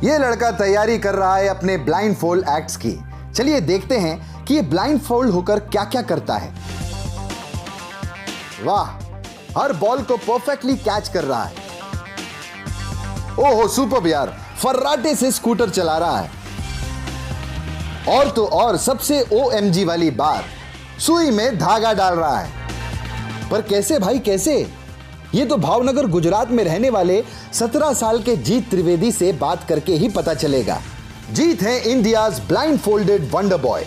ये लड़का तैयारी कर रहा है अपने ब्लाइंड फोल्ड एक्ट्स की। चलिए देखते हैं कि ये ब्लाइंड फोल्ड होकर क्या क्या करता है। वाह, हर बॉल को परफेक्टली कैच कर रहा है। ओहो सुपर्ब यार, फर्राटे से स्कूटर चला रहा है। और तो और सबसे OMG वाली बात, सुई में धागा डाल रहा है। पर कैसे भाई कैसे? ये तो भावनगर गुजरात में रहने वाले 17 साल के जीत त्रिवेदी से बात करके ही पता चलेगा। जीत है India's blindfolded wonder boy.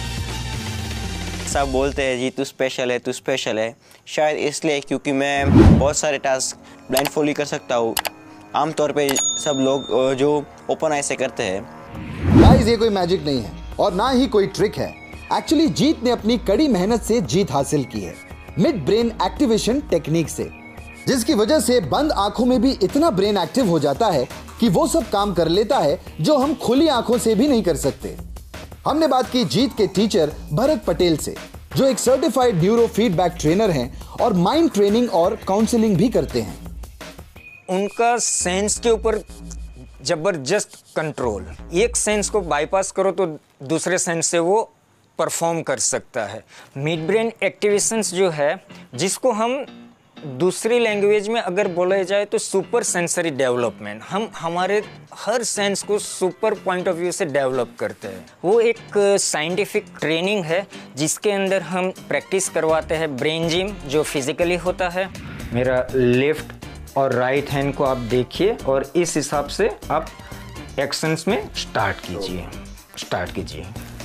सब बोलते हैं जी तू स्पेशल है, तू स्पेशल है। शायद इसलिए क्योंकि मैं बहुत सारे टास्क ब्लाइंड फोल्ड ही कर सकता हूँ। आमतौर पे सब लोग जो ओपन आई से करते हैं। गाइस ये कोई मैजिक नहीं है और ना ही कोई ट्रिक है। एक्चुअली जीत ने अपनी कड़ी मेहनत से जीत हासिल की है, मिड ब्रेन एक्टिवेशन टेक्निक से, जिसकी वजह से बंद आंखों में भी इतना ब्रेन एक्टिव हो जाता है कि वो सब काम कर लेता है जो हम खुली आंखों से भी नहीं कर सकते। हमने बात की जीत के टीचर भरत पटेल से, जो एक सर्टिफाइड न्यूरो फीडबैक ट्रेनर हैं और माइंड ट्रेनिंग और काउंसलिंग भी करते हैं। उनका सेंस के ऊपर जबरदस्त कंट्रोल, एक सेंस को बाईपास करो तो दूसरे सेंस से वो परफॉर्म कर सकता है। मिड ब्रेन एक्टिवेशंस जो है, जिसको हम दूसरी लैंग्वेज में अगर बोला जाए तो सुपर सेंसरी डेवलपमेंट, हम हमारे हर सेंस को सुपर पॉइंट ऑफ व्यू से डेवलप करते हैं। वो एक साइंटिफिक ट्रेनिंग है जिसके अंदर हम प्रैक्टिस करवाते हैं ब्रेन जिम, जो फिजिकली होता है। मेरा लेफ्ट और राइट हैंड को आप देखिए और इस हिसाब से आप एक्शंस में स्टार्ट कीजिए।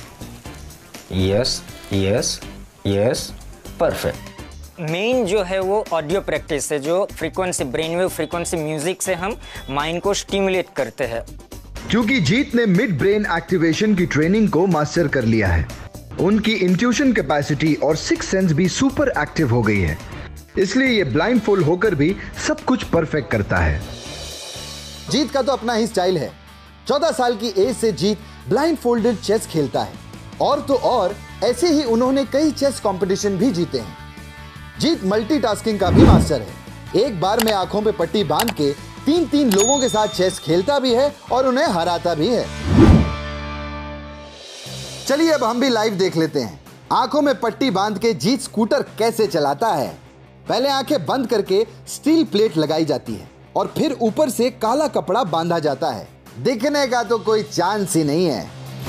Yes yes yes, perfect. Main जो है वो ऑडियो प्रैक्टिस है, जो frequency, brain wave frequency music से हम माइंड को स्टिमुलेट करते हैं। क्योंकि जीत ने मिड ब्रेन एक्टिवेशन की ट्रेनिंग को मास्टर कर लिया है, उनकी इंट्यूशन कैपेसिटी और सिक्स सेंस भी सुपर एक्टिव हो गई है, इसलिए ये ब्लाइंड फोल्ड होकर भी सब कुछ परफेक्ट करता है। जीत का तो अपना ही स्टाइल है। 14 साल की एज से जीत ब्लाइंड फोल्डेड चेस खेलता है और तो और ऐसे ही उन्होंने कई चेस कंपटीशन भी जीते हैं। जीत मल्टीटास्किंग का भी मास्टर है। एक बार में आंखों पे पट्टी बांध के 3-3 लोगों के साथ चेस खेलता भी है और उन्हें हराता भी है। चलिए अब हम भी लाइव देख लेते हैं आंखों में पट्टी बांध के जीत स्कूटर कैसे चलाता है। पहले आंखें बंद करके स्टील प्लेट लगाई जाती है और फिर ऊपर से काला कपड़ा बांधा जाता है। दिखने का तो कोई चांस ही नहीं है।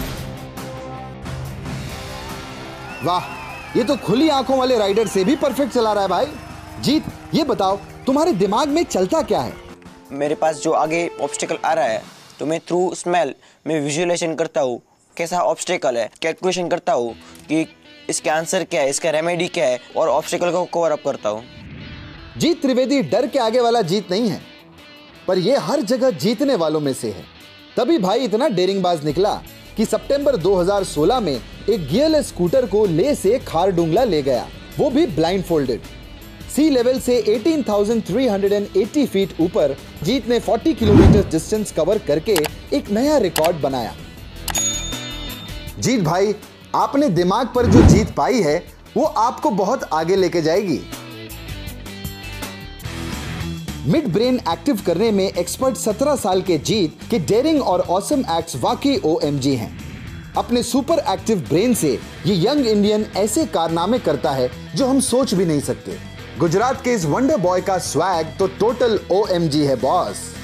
वाह, ये तो खुली आंखों वाले राइडर से भी परफेक्ट चला रहा है भाई। जीत ये बताओ, तुम्हारे दिमाग में चलता क्या है? मेरे पास जो आगे ऑब्स्टिकल आ रहा है तो मैं थ्रू स्मेल में विजुअलाइजेशन करता हूँ कैसा ऑब्स्टिकल है, कैलकुलेशन करता हूँ कि इसका आंसर क्या है, इसका रेमेडी क्या है और ऑब्स्टिकल को कवर अप करता हूँ। जीत त्रिवेदी डर के आगे वाला जीत नहीं है, पर ये हर जगह जीतने वालों में से है। तभी भाई इतना डेरिंगबाज निकला कि सितंबर 2016 में एक गियरलेस स्कूटर को ले से खारडुंगला ले गया, वो भी ब्लाइंड फोल्डेड। सी लेवल से 18,380 फीट ऊपर जीत ने 40 किलोमीटर डिस्टेंस कवर करके एक नया रिकॉर्ड बनाया। जीत भाई, आपने दिमाग पर जो जीत पाई है वो आपको बहुत आगे लेके जाएगी। मिड ब्रेन एक्टिव करने में एक्सपर्ट 17 साल के जीत के डेयरिंग और ऑसम एक्ट्स वाकई OMG हैं। अपने सुपर एक्टिव ब्रेन से ये यंग इंडियन ऐसे कारनामे करता है जो हम सोच भी नहीं सकते। गुजरात के इस वंडर बॉय का स्वैग तो टोटल OMG है बॉस।